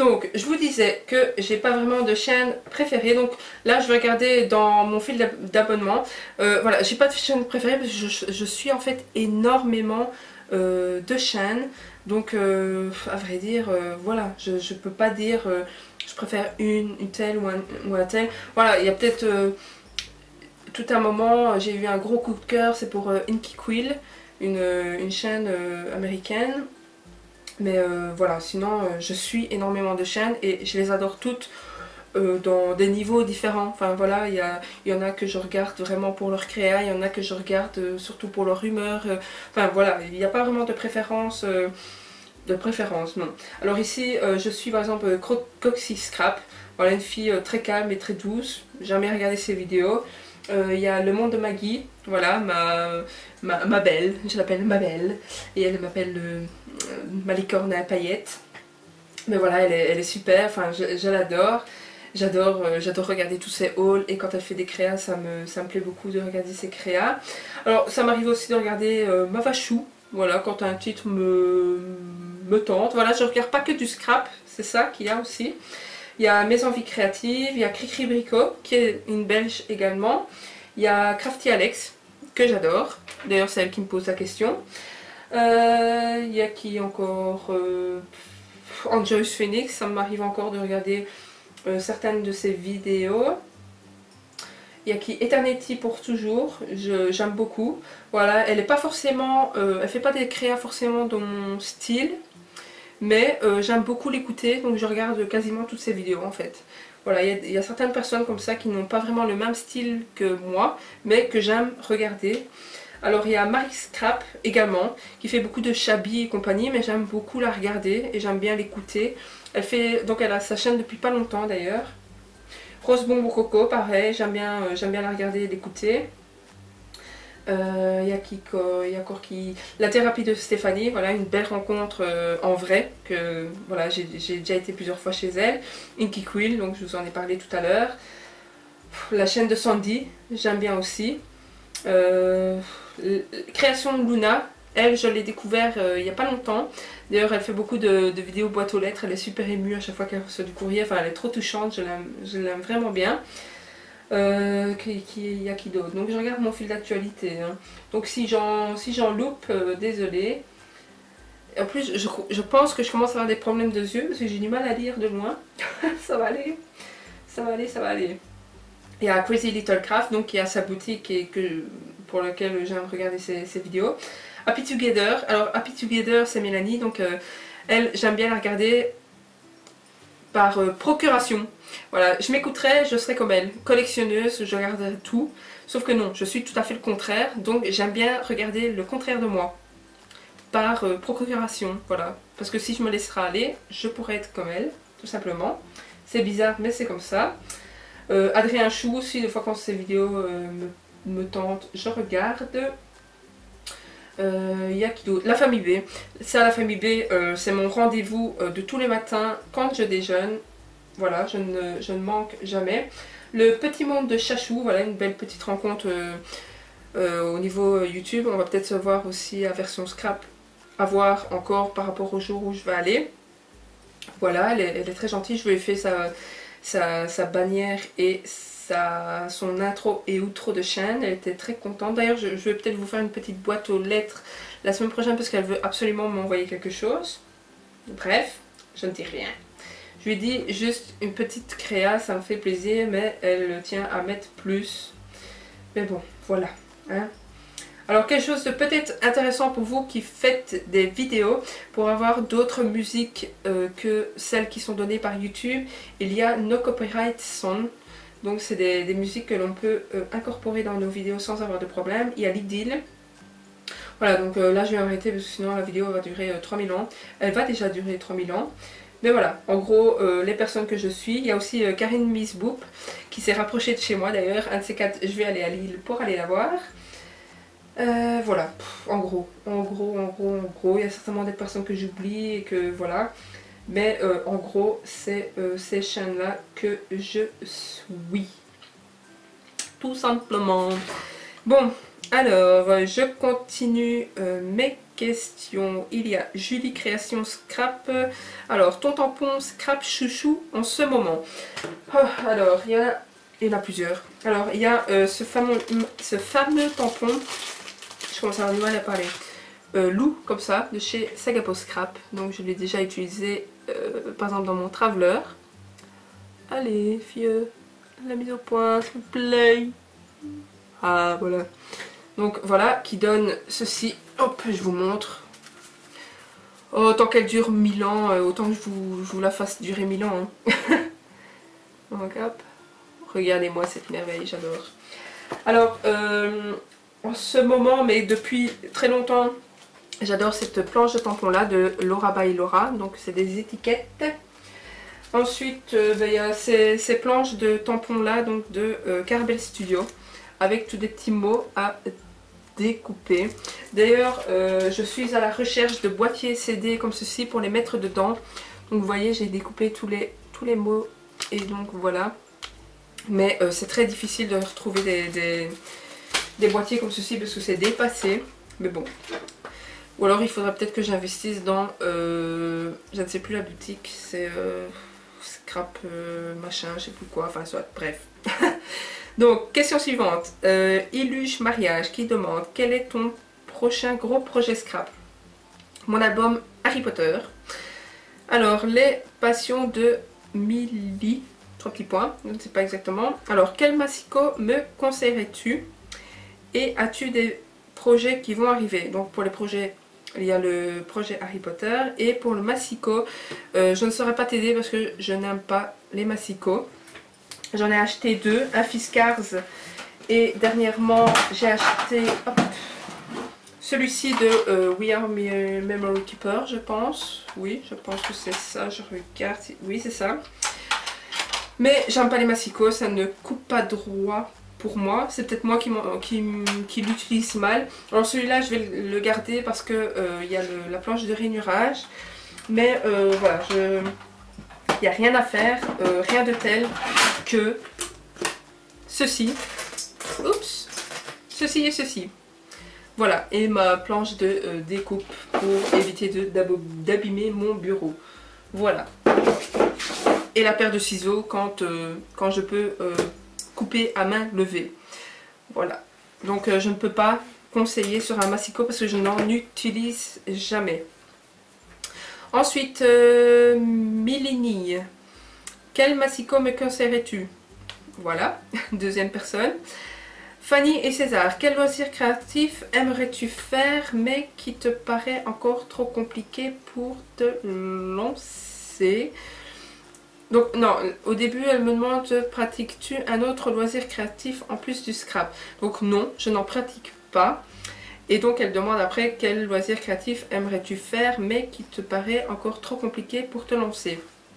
Donc, je vous disais que j'ai pas vraiment de chaîne préférée. Donc là, je vais regarder dans mon fil d'abonnement. Voilà, j'ai pas de chaîne préférée parce que je suis en fait énormément de chaînes. Donc, à vrai dire, voilà, je peux pas dire je préfère une telle ou un tel. Voilà, il y a peut-être tout un moment, j'ai eu un gros coup de cœur, c'est pour Inky Quill, une chaîne américaine. Mais voilà, sinon je suis énormément de chaînes et je les adore toutes dans des niveaux différents. Enfin voilà, il y en a que je regarde vraiment pour leur créa, il y en a que je regarde surtout pour leur humeur. Enfin voilà, il n'y a pas vraiment de préférence. Non. Alors ici, je suis par exemple Coxy Scrap. Voilà, une fille très calme et très douce. J'ai jamais regardé ses vidéos. Il y a le monde de Maggie, voilà, ma belle, je l'appelle ma belle, et elle m'appelle ma licorne à paillettes. Mais voilà, elle est super, enfin je l'adore. J'adore regarder tous ses hauls et quand elle fait des créas, ça me plaît beaucoup de regarder ses créas. Alors ça m'arrive aussi de regarder Mavachou, voilà, quand un titre me tente. Voilà, je regarde pas que du scrap, c'est ça qu'il y a aussi. Il y a Mes Envies Créatives, il y a Cricri Brico, qui est une belge également. Il y a Crafty Alex, que j'adore. D'ailleurs, c'est elle qui me pose la question. Il y a qui encore Enjoy's Phoenix, ça m'arrive encore de regarder certaines de ses vidéos. Il y a qui Eternity pour toujours, j'aime beaucoup. Voilà, elle est pas forcément, elle fait pas des créas forcément dans mon style. Mais j'aime beaucoup l'écouter, donc je regarde quasiment toutes ses vidéos en fait. Voilà, il y a certaines personnes comme ça qui n'ont pas vraiment le même style que moi, mais que j'aime regarder. Alors il y a Marie Scrap également, qui fait beaucoup de shabby et compagnie, mais j'aime beaucoup la regarder et j'aime bien l'écouter. Elle a sa chaîne depuis pas longtemps d'ailleurs. Rose Bombe au Coco, pareil, j'aime bien la regarder et l'écouter. Il y a encore qui... La thérapie de Stéphanie, voilà, une belle rencontre en vrai, que voilà, j'ai déjà été plusieurs fois chez elle. Inky Quill, donc je vous en ai parlé tout à l'heure. La chaîne de Sandy, j'aime bien aussi. Création de Luna, elle, je l'ai découvert il n'y a pas longtemps. D'ailleurs, elle fait beaucoup de vidéos boîte aux lettres, elle est super émue à chaque fois qu'elle reçoit du courrier, enfin elle est trop touchante, je l'aime vraiment bien. Il y a qui d'autre? Donc je regarde mon fil d'actualité. Hein. Donc si j'en loupe, désolé. En plus, je pense que je commence à avoir des problèmes de yeux parce que j'ai du mal à lire de loin. Ça va aller. Ça va aller, ça va aller. Il y a Crazy Little Craft, donc qui a sa boutique et pour laquelle j'aime regarder ses vidéos. Happy Together. Alors Happy Together, c'est Mélanie. Donc elle, j'aime bien la regarder par procuration. Voilà, je m'écouterais, je serais comme elle, collectionneuse, je regarderais tout. Sauf que non, je suis tout à fait le contraire, donc j'aime bien regarder le contraire de moi. Par procuration, voilà. Parce que si je me laisserais aller, je pourrais être comme elle, tout simplement. C'est bizarre, mais c'est comme ça. Adrien Chou aussi, des fois quand ces vidéos me tentent, je regarde. Il y a qui d'autre? La famille B. Ça, la famille B, c'est mon rendez-vous de tous les matins quand je déjeune. Voilà, je ne manque jamais. Le petit monde de Chachou, voilà, une belle petite rencontre au niveau YouTube. On va peut-être se voir aussi à version scrap, à voir encore par rapport au jour où je vais aller. Voilà, elle est très gentille. Je lui ai fait sa bannière et son intro et outro de chaîne. Elle était très contente. D'ailleurs, je vais peut-être vous faire une petite boîte aux lettres la semaine prochaine parce qu'elle veut absolument m'envoyer quelque chose. Bref, je ne dis rien. Je lui ai dit juste une petite créa, ça me fait plaisir, mais elle tient à mettre plus. Mais bon, voilà. Hein. Alors quelque chose de peut-être intéressant pour vous qui faites des vidéos, pour avoir d'autres musiques que celles qui sont données par YouTube, il y a No Copyright Song. Donc c'est des musiques que l'on peut incorporer dans nos vidéos sans avoir de problème. Il y a Lidl. Voilà, donc là je vais arrêter parce que sinon la vidéo va durer 3000 ans. Elle va déjà durer 3000 ans. Mais voilà, en gros, les personnes que je suis. Il y a aussi Karine Miss Boop qui s'est rapprochée de chez moi d'ailleurs. Un de ces quatre, je vais aller à Lille pour aller la voir. Voilà, en gros, il y a certainement des personnes que j'oublie et que voilà. Mais en gros, c'est ces chaînes-là que je suis. Tout simplement. Bon, Alors, je continue mes questions. Il y a Julie Création Scrap. Alors, ton tampon Scrap chouchou en ce moment. Oh, alors, il y en a plusieurs. Alors, il y a ce fameux tampon. Je commence à avoir du mal à parler. Loup, comme ça, de chez Sagapo Scrap. Donc, je l'ai déjà utilisé, par exemple, dans mon Traveler. Allez, fieux, la mise au point, s'il vous plaît. Ah, voilà. Donc voilà, qui donne ceci. Hop, je vous montre. Oh, tant qu'elle dure 1000 ans, autant que je vous la fasse durer 1000 ans. Hein. Donc hop, regardez-moi cette merveille, j'adore. Alors, en ce moment, mais depuis très longtemps, j'adore cette planche de tampon là de Laura by Laura. Donc c'est des étiquettes. Ensuite, il y a ces planches de tampon là, donc de Carbel Studio, avec tous des petits mots à découper. D'ailleurs, je suis à la recherche de boîtiers CD comme ceci pour les mettre dedans. Donc vous voyez, j'ai découpé tous les mots et donc voilà. Mais c'est très difficile de retrouver des boîtiers comme ceci parce que c'est dépassé. Mais bon. Ou alors il faudrait peut-être que j'investisse dans, je ne sais plus la boutique, c'est Scrap machin, je sais plus quoi, enfin soit, bref. Donc, question suivante. Illuge Mariage qui demande quel est ton prochain gros projet Scrap? Mon album Harry Potter. Alors, les passions de Millie. 3 petits points, je ne sais pas exactement. Alors, quel massicot me conseillerais-tu? Et as-tu des projets qui vont arriver? Donc, pour les projets, il y a le projet Harry Potter. Et pour le massicot, je ne saurais pas t'aider parce que je n'aime pas les massicots. J'en ai acheté 2, un Fiskars et dernièrement j'ai acheté celui-ci de We Are Memory Keeper, je pense. Oui, je pense que c'est ça, je regarde. Oui, c'est ça. Mais j'aime pas les massicots, ça ne coupe pas droit pour moi. C'est peut-être moi qui l'utilise mal. Alors celui-là, je vais le garder parce que il y a la planche de rainurage. Mais voilà, il n'y a rien à faire, rien de tel que ceci. Oups, ceci et ceci. Voilà, et ma planche de découpe pour éviter d'abîmer mon bureau. Voilà. Et la paire de ciseaux quand je peux couper à main levée. Voilà. Donc je ne peux pas conseiller sur un massicot parce que je n'en utilise jamais. Ensuite, Milini. Quel massicot me conseillerais-tu? Voilà, deuxième personne. Fanny et César, quel loisir créatif aimerais-tu faire mais qui te paraît encore trop compliqué pour te lancer? Donc non, au début elle me demande, pratiques-tu un autre loisir créatif en plus du scrap? Donc non, je n'en pratique pas. Et donc elle demande après quel loisir créatif aimerais-tu faire mais qui te paraît encore trop compliqué pour te lancer.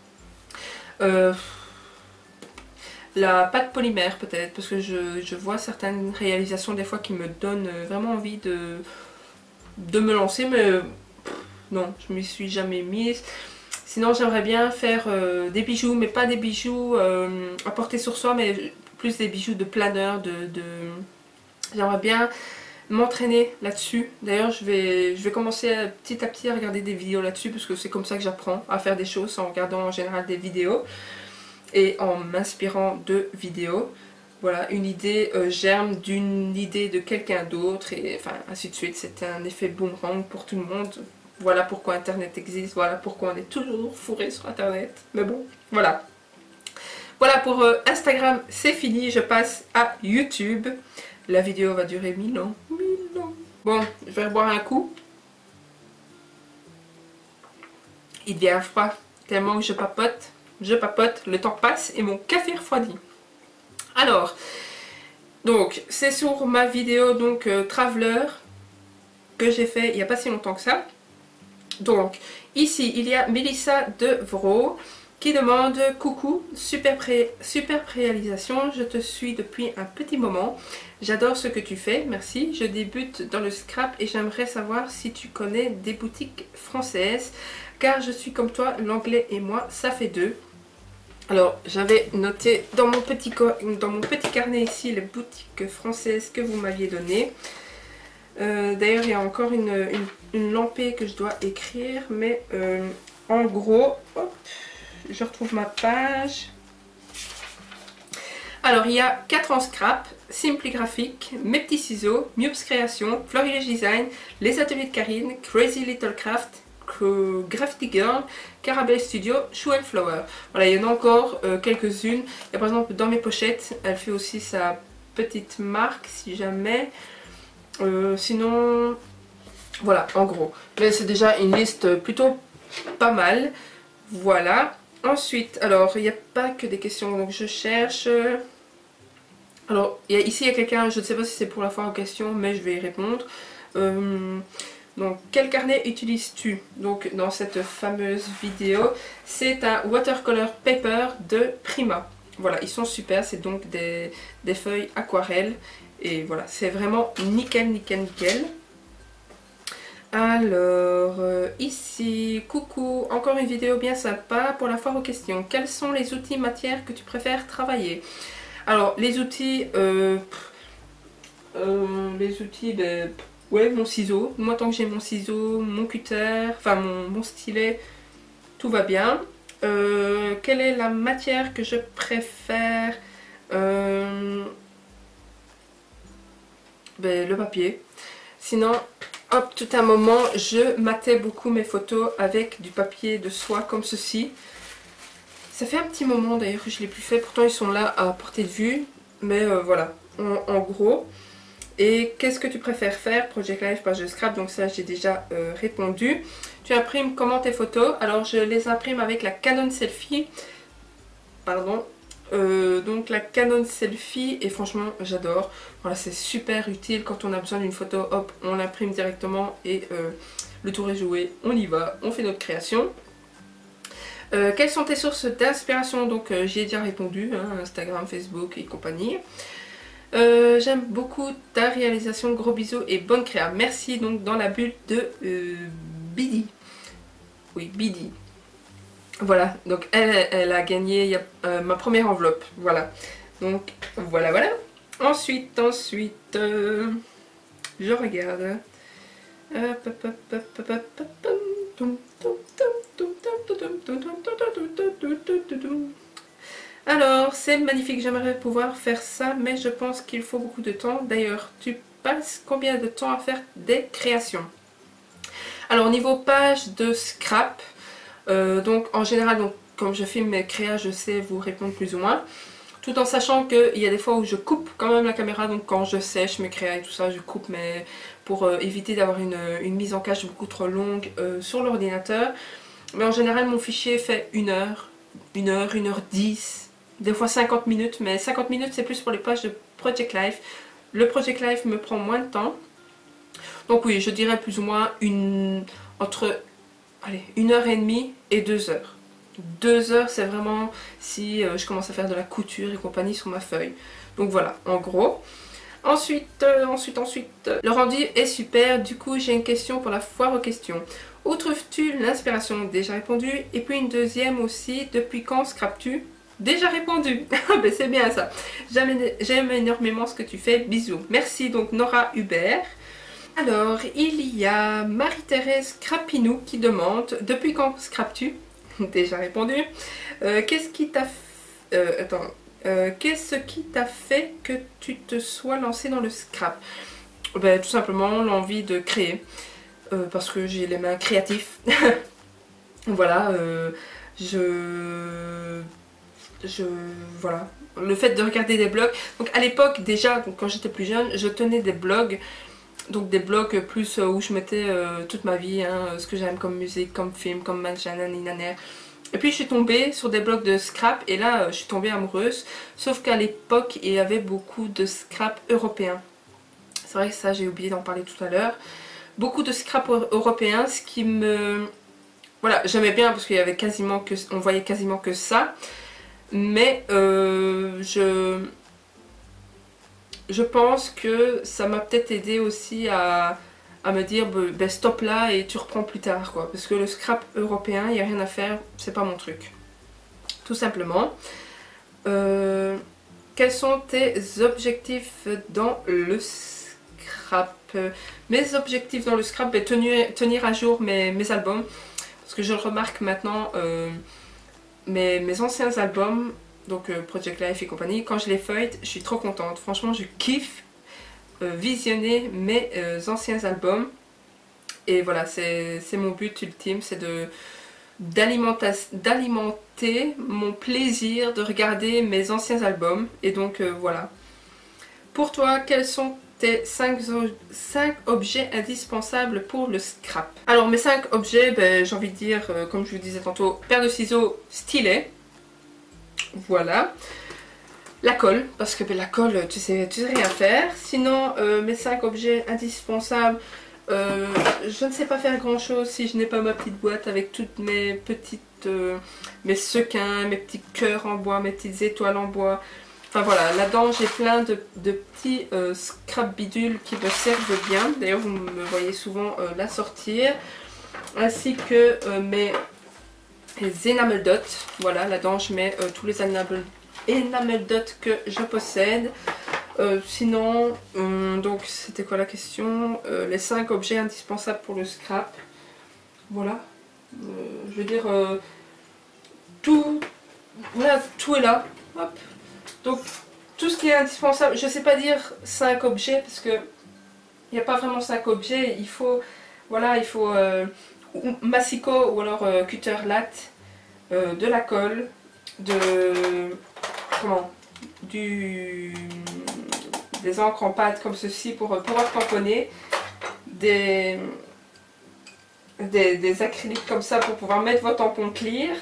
La pâte polymère peut-être, parce que je vois certaines réalisations des fois qui me donnent vraiment envie de me lancer, mais non, je m'y suis jamais mise. Sinon j'aimerais bien faire des bijoux, mais pas des bijoux à porter sur soi, mais plus des bijoux de planeur, j'aimerais bien m'entraîner là-dessus. D'ailleurs je vais commencer petit à petit à regarder des vidéos là-dessus, parce que c'est comme ça que j'apprends à faire des choses, en regardant en général des vidéos et en m'inspirant de vidéos. Voilà, une idée germe d'une idée de quelqu'un d'autre, et enfin ainsi de suite. C'est un effet boomerang pour tout le monde. Voilà pourquoi internet existe, voilà pourquoi on est toujours fourré sur internet. Mais bon, voilà. Voilà pour Instagram, c'est fini, je passe à YouTube. La vidéo va durer 1000 ans. 1000 ans. Bon, je vais boire un coup. Il devient froid tellement que je papote, le temps passe et mon café refroidit. Alors, donc c'est sur ma vidéo donc Traveler que j'ai fait il n'y a pas si longtemps que ça. Donc ici il y a Mélissa de Vro qui demande: coucou, super réalisation, je te suis depuis un petit moment, j'adore ce que tu fais, merci, je débute dans le scrap et j'aimerais savoir si tu connais des boutiques françaises car je suis comme toi, l'anglais et moi ça fait deux. Alors, j'avais noté dans mon petit carnet ici les boutiques françaises que vous m'aviez données. D'ailleurs, il y a encore une lampée que je dois écrire, mais en gros, hop, je retrouve ma page. Alors, il y a 4 en scrap, Simply Graphic, Mes Petits Ciseaux, Mubs Création, Florilège Design, Les Ateliers de Karine, Crazy Little Craft, Graffiti Girl, Carabelle Studio, Shoe and Flower. Voilà, il y en a encore quelques-unes. Il y a par exemple dans mes pochettes, elle fait aussi sa petite marque si jamais. Sinon, voilà, en gros. Mais c'est déjà une liste plutôt pas mal. Voilà. Ensuite, alors, il n'y a pas que des questions, donc je cherche. Alors, ici, il y a quelqu'un, je ne sais pas si c'est pour la foire aux questions, mais je vais y répondre. Donc, quel carnet utilises-tu? Donc, dans cette fameuse vidéo, c'est un watercolor paper de Prima. Voilà, ils sont super, c'est donc des feuilles aquarelles. Et voilà, c'est vraiment nickel, nickel, nickel. Alors, ici, coucou, encore une vidéo bien sympa pour la foire aux questions. Quels sont les outils matières que tu préfères travailler? Alors, les outils, ben, ouais, mon ciseau. Moi, tant que j'ai mon ciseau, mon cutter, enfin mon stylet, tout va bien. Quelle est la matière que je préfère? Ben, le papier. Sinon, hop, tout un moment, je matais beaucoup mes photos avec du papier de soie comme ceci. Ça fait un petit moment d'ailleurs que je ne l'ai plus fait, pourtant ils sont là à portée de vue. Mais voilà, en gros. Et qu'est-ce que tu préfères faire? Project Life, page de scrap, donc ça j'ai déjà répondu. Tu imprimes comment tes photos? Alors je les imprime avec la Canon Selfie. Pardon. Donc la Canon Selfie, et franchement j'adore. Voilà, c'est super utile quand on a besoin d'une photo, hop, on l'imprime directement et le tour est joué, on y va, on fait notre création. Quelles sont tes sources d'inspiration? Donc j'y ai déjà répondu, hein, Instagram, Facebook et compagnie. J'aime beaucoup ta réalisation, gros bisous et bonne créa. Merci. Donc dans la bulle de Bidi. Oui, Bidi. Voilà, donc elle a gagné ma première enveloppe. Voilà. Donc voilà, voilà. Ensuite, je regarde. Alors, c'est magnifique, j'aimerais pouvoir faire ça, mais je pense qu'il faut beaucoup de temps. D'ailleurs, tu passes combien de temps à faire des créations? Alors, au niveau page de scrap, donc en général, donc, comme je filme mes créas, je sais vous répondre plus ou moins. Tout en sachant qu'il y a des fois où je coupe quand même la caméra, donc quand je sèche mes créas et tout ça, je coupe pour éviter d'avoir une mise en cache beaucoup trop longue sur l'ordinateur. Mais en général, mon fichier fait 1 heure, 1h10. Des fois 50 minutes, mais 50 minutes c'est plus pour les pages de Project Life. Le Project Life me prend moins de temps. Donc oui, je dirais plus ou moins entre 1h30 et 2 heures. 2 heures c'est vraiment si je commence à faire de la couture et compagnie sur ma feuille. Donc voilà, en gros. Ensuite, le rendu est super. Du coup, j'ai une question pour la foire aux questions. Où trouves-tu l'inspiration? Déjà répondu. Et puis une deuxième aussi, depuis quand scrapes-tu? Déjà répondu. Ben c'est bien ça. J'aime énormément ce que tu fais. Bisous. Merci donc Nora Hubert. Alors, il y a Marie-Thérèse Crapinou qui demande: depuis quand scrapes-tu? Déjà répondu. Qu'est-ce qui t'a qu'est-ce qui t'a fait que tu te sois lancé dans le scrap? Ben, tout simplement l'envie de créer. Parce que j'ai les mains créatives. Voilà. Voilà. Le fait de regarder des blogs. Donc à l'époque déjà, donc, quand j'étais plus jeune, je tenais des blogs. Donc des blogs plus où je mettais toute ma vie, hein, ce que j'aime comme musique, comme film, comme machin, naninaner. Et puis je suis tombée sur des blogs de scrap et là je suis tombée amoureuse. Sauf qu'à l'époque il y avait beaucoup de scrap européens. C'est vrai que ça j'ai oublié d'en parler tout à l'heure. Beaucoup de scrap européens, ce qui me... Voilà, j'aimais bien parce qu'il y avait quasiment que... On voyait quasiment que ça. Mais je pense que ça m'a peut-être aidé aussi à me dire ben stop là et tu reprends plus tard quoi. Parce que le scrap européen, il n'y a rien à faire, c'est pas mon truc. tout simplement. Quels sont tes objectifs dans le scrap? Mes objectifs dans le scrap, ben, tenir à jour mes albums. Parce que je le remarque maintenant, mes anciens albums, donc Project Life et compagnie, quand je les feuillete, je suis trop contente. Franchement, je kiffe visionner mes anciens albums. Et voilà, c'est mon but ultime, c'est d'alimenter mon plaisir de regarder mes anciens albums. Et donc voilà. Pour toi, quels sont tes 5 objets indispensables pour le scrap? Alors mes 5 objets, ben, j'ai envie de dire, comme je vous disais tantôt, paire de ciseaux, stylet. Voilà. La colle, parce que ben, la colle, tu sais rien faire. Sinon, mes 5 objets indispensables, je ne sais pas faire grand chose si je n'ai pas ma petite boîte avec toutes mes petites, mes sequins, mes petits cœurs en bois, mes petites étoiles en bois. Enfin voilà, là-dedans j'ai plein de petits scrap bidules qui me servent bien. D'ailleurs vous me voyez souvent la sortir. Ainsi que mes enamel dots. Voilà, là-dedans je mets tous les enamel dots que je possède. Sinon, donc c'était quoi la question? Les 5 objets indispensables pour le scrap. Voilà. Je veux dire, tout, voilà, tout est là. Hop. Donc, tout ce qui est indispensable, je ne sais pas dire 5 objets parce que il n'y a pas vraiment 5 objets. Il faut, voilà, il faut massicot ou alors cutter latte, de la colle, des encres en pâte comme ceci pour pouvoir tamponner, des acryliques comme ça pour pouvoir mettre vos tampons clear.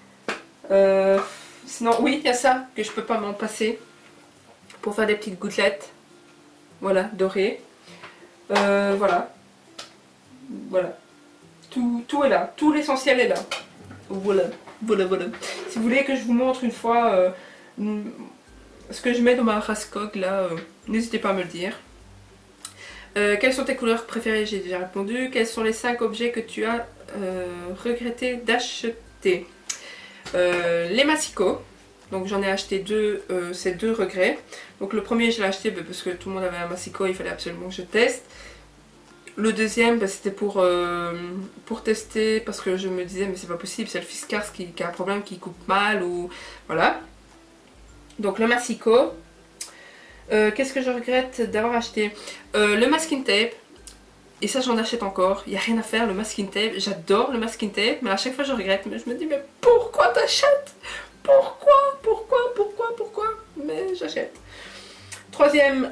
Sinon, oui, il y a ça que je peux pas m'en passer pour faire des petites gouttelettes, voilà, dorées. Voilà, voilà, tout est là, tout l'essentiel est là. Voilà, voilà, voilà. Si vous voulez que je vous montre une fois ce que je mets dans ma Raskog là, n'hésitez pas à me le dire. Quelles sont tes couleurs préférées? J'ai déjà répondu. Quels sont les 5 objets que tu as regretté d'acheter? Les massicots, donc j'en ai acheté 2, c'est 2 regrets. Donc le premier je l'ai acheté parce que tout le monde avait un massicot, il fallait absolument que je teste. Le deuxième c'était pour tester parce que je me disais mais c'est pas possible, c'est le Fiskars qui a un problème, qui coupe mal ou voilà. Donc le massicot. Qu'est-ce que je regrette d'avoir acheté? Le masking tape. Et ça j'en achète encore, il n'y a rien à faire, le masking tape, j'adore le masking tape, mais à chaque fois je regrette, mais je me dis mais pourquoi t'achètes? Pourquoi? Mais j'achète. Troisième,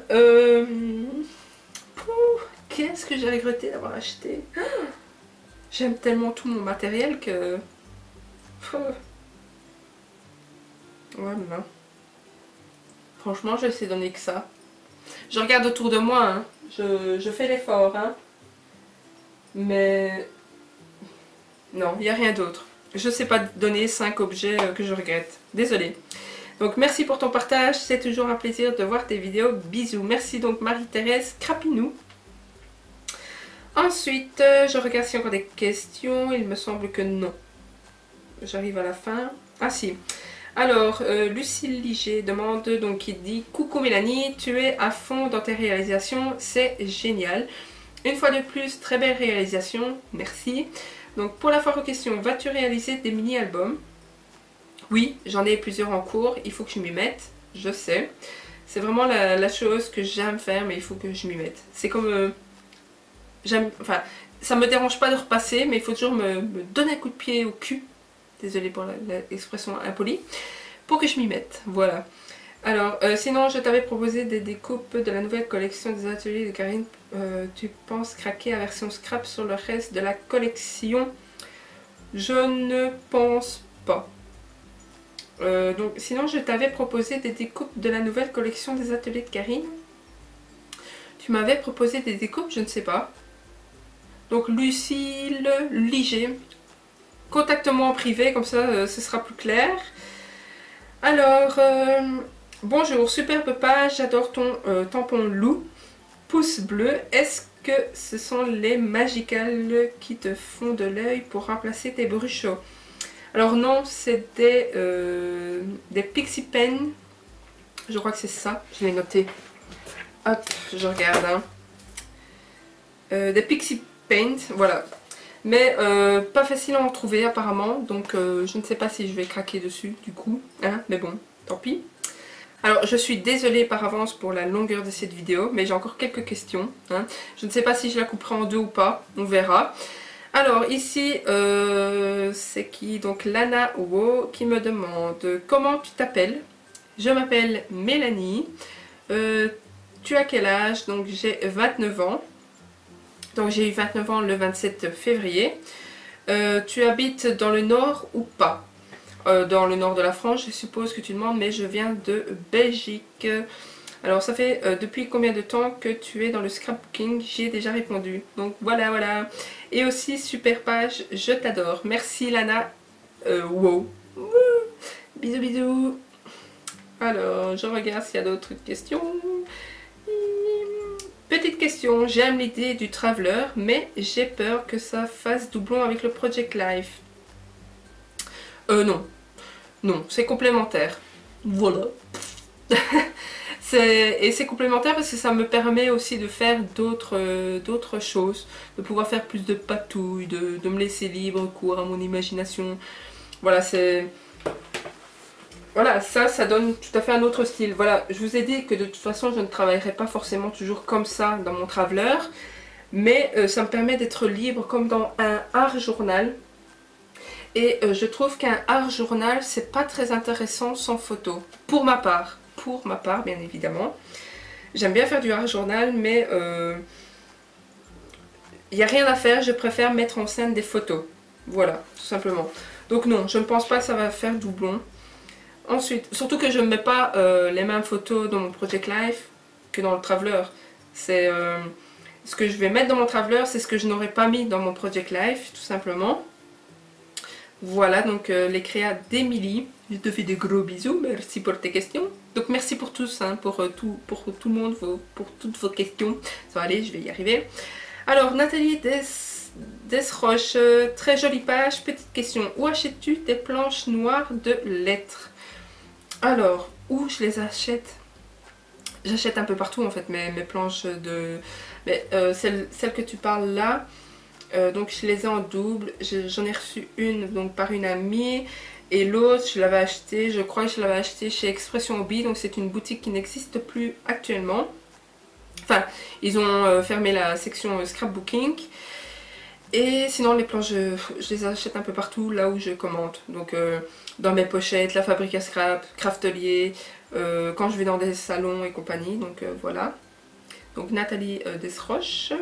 qu'est-ce que j'ai regretté d'avoir acheté? J'aime tellement tout mon matériel que... Voilà. Franchement je sais donner que ça. Je regarde autour de moi, hein. Je fais l'effort, hein. Mais non, il n'y a rien d'autre. Je ne sais pas donner 5 objets que je regrette. Désolée. Donc merci pour ton partage. C'est toujours un plaisir de voir tes vidéos. Bisous. Merci donc Marie-Thérèse Crapinou. Ensuite, je regarde s'il y a encore des questions. Il me semble que non. J'arrive à la fin. Ah si. Alors, Lucille Liger demande, donc qui dit « Coucou Mélanie, tu es à fond dans tes réalisations, c'est génial. Une fois de plus, très belle réalisation, merci. Donc pour la foire aux questions, vas-tu réaliser des mini-albums? Oui, j'en ai plusieurs en cours, il faut que je m'y mette, je sais. C'est vraiment la chose que j'aime faire, mais il faut que je m'y mette. C'est comme... enfin, ça me dérange pas de repasser, mais il faut toujours me donner un coup de pied au cul. Désolée pour l'expression impolie. Pour que je m'y mette, voilà. Alors, sinon, je t'avais proposé des découpes de la nouvelle collection des ateliers de Karine. Tu penses craquer à version scrap sur le reste de la collection? Je ne pense pas. Donc, sinon, je t'avais proposé des découpes de la nouvelle collection des ateliers de Karine. Tu m'avais proposé des découpes, je ne sais pas. Donc, Lucille Liger, contacte-moi en privé, comme ça, ce sera plus clair. Alors... bonjour, superbe page, j'adore ton tampon loup, pouce bleu. Est-ce que ce sont les Magical qui te font de l'œil pour remplacer tes bruchots? Alors non, c'est des Pixie Pen. Je crois que c'est ça, je l'ai noté. Hop, je regarde. Hein. Des Pixie Paint, voilà. Mais pas facile à en trouver apparemment. Donc je ne sais pas si je vais craquer dessus du coup. Hein, mais bon, tant pis. Alors je suis désolée par avance pour la longueur de cette vidéo. Mais j'ai encore quelques questions. Hein. Je ne sais pas si je la couperai en deux ou pas. On verra. Alors ici, c'est qui? Donc Lana Owo qui me demande comment tu t'appelles. Je m'appelle Mélanie. Tu as quel âge? Donc j'ai 29 ans. Donc j'ai eu 29 ans le 27 février. Tu habites dans le nord ou pas? Dans le nord de la France, je suppose que tu demandes, mais je viens de Belgique. Alors ça fait depuis combien de temps que tu es dans le scrapbooking? J'y ai déjà répondu. Donc voilà, voilà. Et aussi, super page, je t'adore. Merci Lana. Wow. Bisous, bisous. Alors, je regarde s'il y a d'autres questions. Petite question, j'aime l'idée du Traveler, mais j'ai peur que ça fasse doublon avec le Project Life. Non. Non, c'est complémentaire. Voilà. Et c'est complémentaire parce que ça me permet aussi de faire d'autres choses. De pouvoir faire plus de patouilles, de me laisser libre cours à mon imagination. Voilà, c'est... Voilà, ça donne tout à fait un autre style. Voilà, je vous ai dit que de toute façon, je ne travaillerai pas forcément toujours comme ça dans mon Traveler. Mais ça me permet d'être libre comme dans un art journal. Et je trouve qu'un art journal, c'est pas très intéressant sans photo. Pour ma part. Pour ma part, bien évidemment. J'aime bien faire du art journal, mais il n'y a rien à faire. Je préfère mettre en scène des photos. Voilà, tout simplement. Donc non, je ne pense pas que ça va faire doublon. Ensuite, surtout que je ne mets pas les mêmes photos dans mon Project Life que dans le Traveler. C'est ce que je vais mettre dans mon Traveler, c'est ce que je n'aurais pas mis dans mon Project Life, tout simplement. Voilà, donc les créas d'Emilie. Je te fais de gros bisous, merci pour tes questions. Donc merci pour tous, hein, pour tout le monde, pour toutes vos questions. Ça va aller, je vais y arriver. Alors, Nathalie Desroches, très jolie page, petite question. Où achètes-tu tes planches noires de lettres? Alors, où je les achète? J'achète un peu partout en fait mes planches de... Mais celle que tu parles là, donc je les ai en double. J'en ai reçu une donc par une amie. Et l'autre, je l'avais acheté, je crois que je l'avais acheté chez Expression Hobby. Donc c'est une boutique qui n'existe plus actuellement. Enfin, ils ont fermé la section scrapbooking. Et sinon les planches, je les achète un peu partout là où je commande. Donc dans mes pochettes, la fabrique à scrap, Craftelier, quand je vais dans des salons et compagnie. Donc voilà. Donc Nathalie Desroches.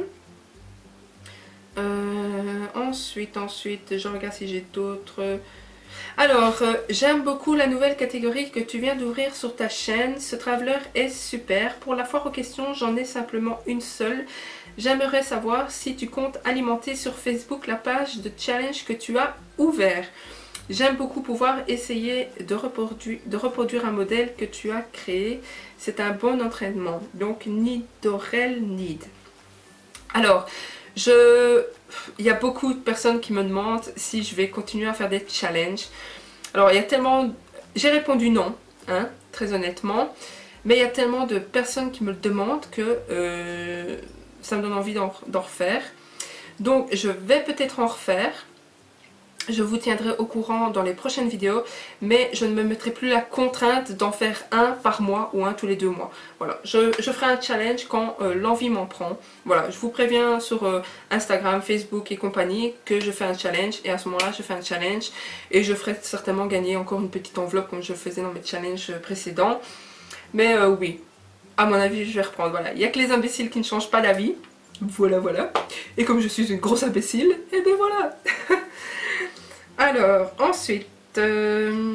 Ensuite, je regarde si j'ai d'autres... Alors, j'aime beaucoup la nouvelle catégorie que tu viens d'ouvrir sur ta chaîne. Ce Traveler est super. Pour la foire aux questions, j'en ai simplement une seule. J'aimerais savoir si tu comptes alimenter sur Facebook la page de challenge que tu as ouvert. J'aime beaucoup pouvoir essayer de reproduire un modèle que tu as créé. C'est un bon entraînement. Donc, Nidorel Need. Alors, il y a beaucoup de personnes qui me demandent si je vais continuer à faire des challenges. Alors, il y a tellement... J'ai répondu non, hein, très honnêtement. Mais il y a tellement de personnes qui me le demandent que ça me donne envie d'en refaire. Donc, je vais peut-être en refaire. Je vous tiendrai au courant dans les prochaines vidéos, mais je ne me mettrai plus la contrainte d'en faire un par mois ou un tous les 2 mois. Voilà, je ferai un challenge quand l'envie m'en prend. Voilà, je vous préviens sur Instagram, Facebook et compagnie que je fais un challenge, et à ce moment-là, je fais un challenge et je ferai certainement gagner encore une petite enveloppe comme je faisais dans mes challenges précédents. Mais oui, à mon avis, je vais reprendre. Voilà, il n'y a que les imbéciles qui ne changent pas d'avis. Voilà, voilà. Et comme je suis une grosse imbécile, et ben voilà. Alors, ensuite, je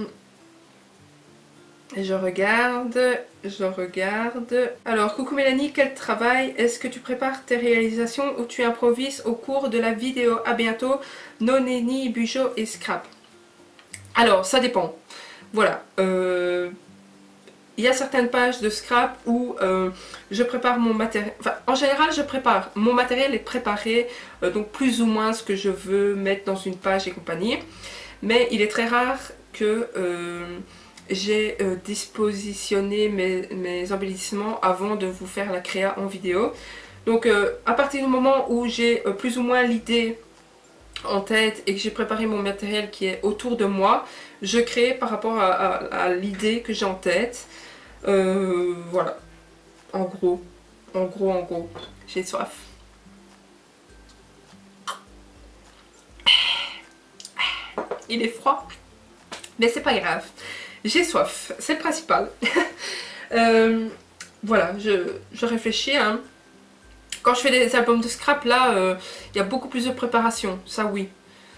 regarde. Alors, coucou Mélanie, quel travail? Est-ce que tu prépares tes réalisations ou tu improvises au cours de la vidéo? À bientôt, Noneni, Bujo et Scrap. Alors, ça dépend. Voilà. Il y a certaines pages de scrap où je prépare mon matériel. Enfin, en général, je prépare. Mon matériel est préparé, donc plus ou moins ce que je veux mettre dans une page et compagnie. mais il est très rare que j'ai dispositionné mes embellissements avant de vous faire la créa en vidéo. Donc à partir du moment où j'ai plus ou moins l'idée en tête et que j'ai préparé mon matériel qui est autour de moi, je crée par rapport à l'idée que j'ai en tête. Voilà, en gros, j'ai soif. Il est froid, mais c'est pas grave. J'ai soif, c'est le principal. Voilà, je réfléchis. Hein. Quand je fais des albums de scrap, là, il y a beaucoup plus de préparation, ça oui.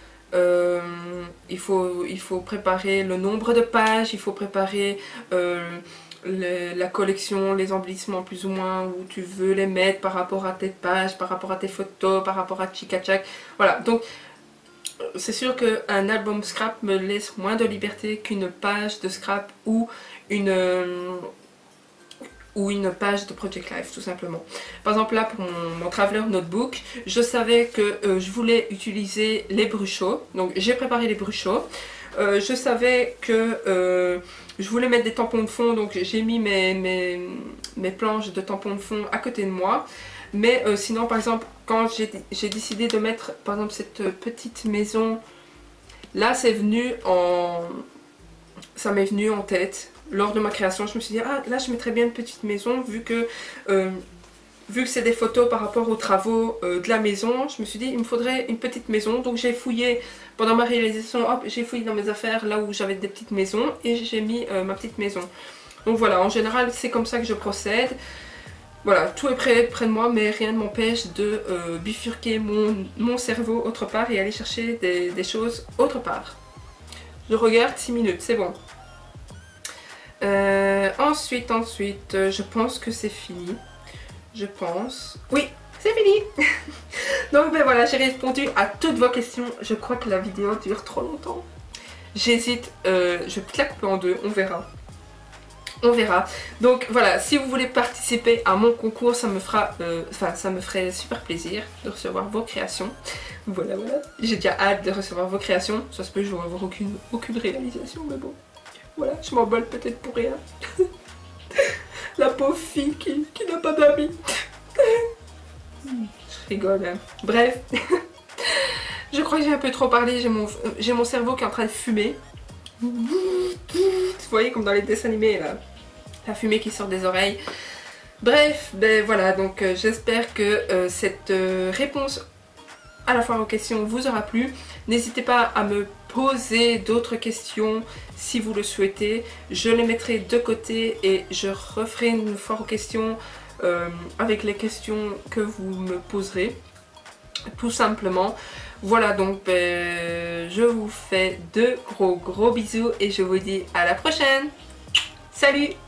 Il faut préparer le nombre de pages, il faut préparer la collection, les embellissements plus ou moins, où tu veux les mettre par rapport à tes pages, par rapport à tes photos, par rapport à Chikachak. Voilà, donc c'est sûr qu'un album scrap me laisse moins de liberté qu'une page de scrap ou une page de Project Life tout simplement. Par exemple là pour mon Traveler Notebook, je savais que je voulais utiliser les bruchos, donc j'ai préparé les bruchos. Je savais que je voulais mettre des tampons de fond, donc j'ai mis mes planches de tampons de fond à côté de moi. Mais sinon par exemple quand j'ai décidé de mettre par exemple cette petite maison, là ça m'est venu en tête. Lors de ma création, je me suis dit, ah là je mettrais bien une petite maison vu que c'est des photos par rapport aux travaux de la maison. Je me suis dit, il me faudrait une petite maison. Donc j'ai fouillé, pendant ma réalisation, hop, j'ai fouillé dans mes affaires là où j'avais des petites maisons et j'ai mis ma petite maison. Donc voilà, en général c'est comme ça que je procède. Voilà, tout est près de moi, mais rien ne m'empêche de bifurquer mon cerveau autre part et aller chercher des choses autre part. Je regarde 6 minutes, c'est bon. Ensuite, je pense que c'est fini. Je pense... Oui, c'est fini. Donc ben voilà, j'ai répondu à toutes vos questions. Je crois que la vidéo dure trop longtemps. J'hésite, je vais peut-être la couper en deux, on verra. On verra. Donc voilà, si vous voulez participer à mon concours, ça me fera, ça me ferait super plaisir de recevoir vos créations. Voilà, voilà. J'ai déjà hâte de recevoir vos créations. Ça se peut, je vais avoir aucune réalisation, mais bon. Voilà, je m'emballe peut-être pour rien. La pauvre fille qui n'a pas d'amis. Je rigole, hein. Bref. Je crois que j'ai un peu trop parlé. J'ai mon cerveau qui est en train de fumer. Vous voyez comme dans les dessins animés là. La fumée qui sort des oreilles. Bref, ben voilà. Donc j'espère que cette réponse à la fois aux questions vous aura plu. N'hésitez pas à me poser d'autres questions si vous le souhaitez. Je les mettrai de côté et je referai une fois aux questions avec les questions que vous me poserez. Tout simplement. Voilà, donc je vous fais de gros bisous et je vous dis à la prochaine. Salut!